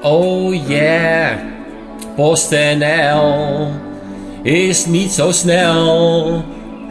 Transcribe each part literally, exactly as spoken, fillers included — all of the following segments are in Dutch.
Oh yeah, PostNL is niet zo snel.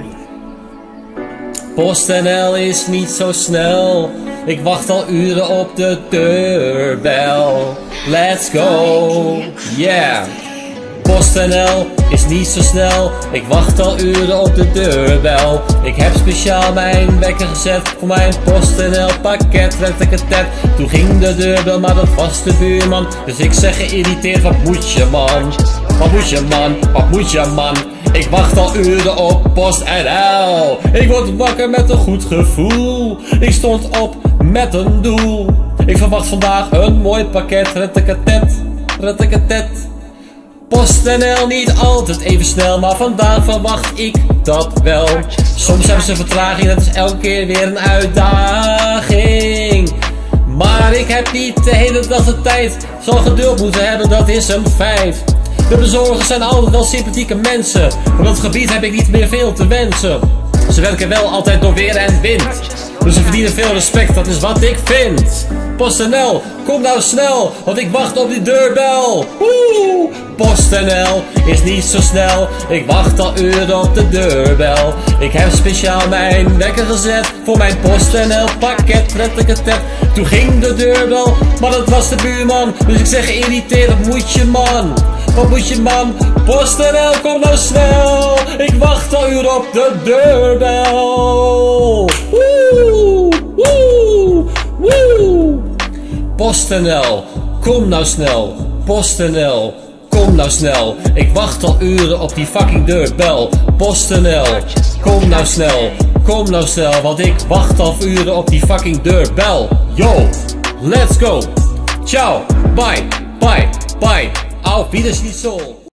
PostNL is niet zo snel. Ik wacht al uren op de deurbel. Let's go, yeah. PostNL is niet zo snel. Ik wacht al uren op de deurbel. Ik heb speciaal mijn wekker gezet voor mijn PostNL pakket. Toen ging de deurbel, maar dat was de buurman. Dus ik zeg geïrriteerd, wat moet je man? Wat moet je man? Wat moet je man? Ik wacht al uren op PostNL. Ik word wakker met een goed gevoel. Ik stond op met een doel. Ik verwacht vandaag een mooi pakket. Retteketet, retteketet. PostNL niet altijd even snel, maar vandaag verwacht ik dat wel. Soms hebben ze vertraging, dat is elke keer weer een uitdaging. Maar ik heb niet de hele dag de tijd. Zal geduld moeten hebben, dat is een feit. De bezorgers zijn altijd wel sympathieke mensen. Op dat gebied heb ik niet meer veel te wensen. Ze werken wel altijd door weer en wind. Dus ze verdienen veel respect, dat is wat ik vind. PostNL, kom nou snel, want ik wacht op die deurbel. Woe! PostNL is niet zo snel. Ik wacht al uren op de deurbel. Ik heb speciaal mijn wekker gezet voor mijn PostNL pakket. Retteketet. Toen ging de deurbel, maar dat was de buurman. Dus ik zeg geïrriteerd, wat moet je man? Wat moet je man? PostNL, kom nou snel. Ik wacht al uren op de deurbel. Woe! Woe! Woe! PostNL, kom nou snel. PostNL, kom nou snel. Ik wacht al uren op die fucking deurbel. PostNL, kom nou snel. Kom nou snel, want ik wacht al uren op die fucking deurbel. Yo, let's go. Ciao, bye, bye, bye. Auf Wiedersehen.